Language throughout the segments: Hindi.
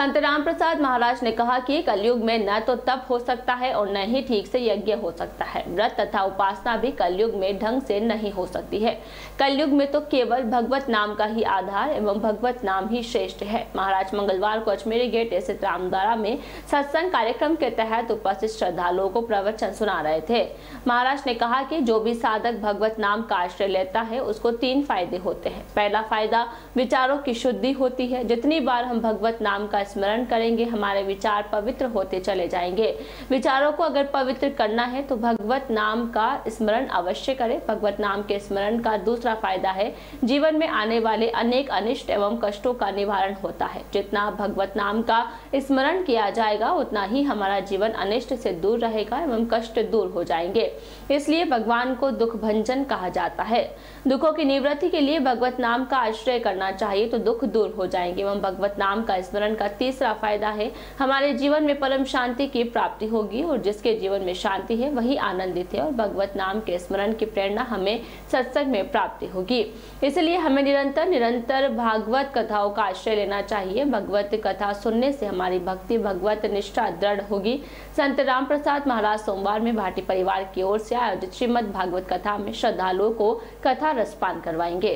संत राम प्रसाद महाराज ने कहा कि कलयुग में न तो तप हो सकता है और न ही ठीक से यज्ञ हो सकता है। व्रत तथा उपासना भी कलयुग में ढंग से नहीं हो सकती है। कलयुग में तो केवल भगवत नाम का ही आधार एवं भगवत नाम ही श्रेष्ठ है। महाराज मंगलवार को अजमेरी गेट स्थित रामद्वारा में सत्संग कार्यक्रम के तहत उपस्थित श्रद्धालुओं को प्रवचन सुना रहे थे। महाराज ने कहा कि जो भी साधक भगवत नाम का आश्रय लेता है उसको 3 फायदे होते हैं। पहला फायदा विचारों की शुद्धि होती है। जितनी बार हम भगवत नाम का स्मरण करेंगे हमारे विचार पवित्र होते चले जाएंगे। विचारों को अगर पवित्र करना है तो भगवत नाम का स्मरण अवश्य करें। भगवत नाम के स्मरण का दूसरा फायदा है जीवन में आने वाले अनेक अनिष्ट एवं कष्टों का निवारण होता है। जितना भगवत नाम का स्मरण किया जाएगा उतना ही हमारा जीवन अनिष्ट से दूर रहेगा एवं कष्ट दूर हो जाएंगे। इसलिए भगवान को दुख भंजन कहा जाता है। दुखों की निवृत्ति के लिए भगवत नाम का आश्रय करना चाहिए तो दुख दूर हो जाएंगे। एवं भगवत नाम का स्मरण का तीसरा फायदा है हमारे जीवन में परम शांति की प्राप्ति होगी और जिसके जीवन में शांति है वही आनंदित है और भगवत नाम के स्मरण की प्रेरणा हमें सत्संग में प्राप्ति होगी। इसलिए हमें निरंतर भागवत कथाओं का आश्रय लेना चाहिए। भगवत कथा सुनने से हमारी भक्ति भगवत निष्ठा दृढ़ होगी। संत राम प्रसाद महाराज सोमवार में भाटी परिवार की ओर से आयोजित श्रीमद् भागवत कथा में श्रद्धालुओं को कथा रसपान करवाएंगे।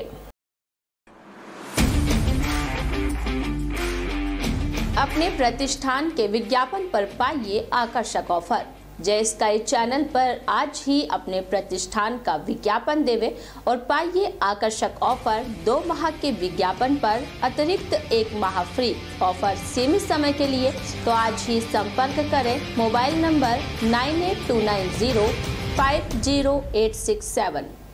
अपने प्रतिष्ठान के विज्ञापन पर पाइए आकर्षक ऑफर। जय स्काई चैनल पर आज ही अपने प्रतिष्ठान का विज्ञापन देवे और पाइए आकर्षक ऑफर। 2 माह के विज्ञापन पर अतिरिक्त 1 माह फ्री। ऑफर सीमित समय के लिए तो आज ही संपर्क करें। Mobile number 9829050867।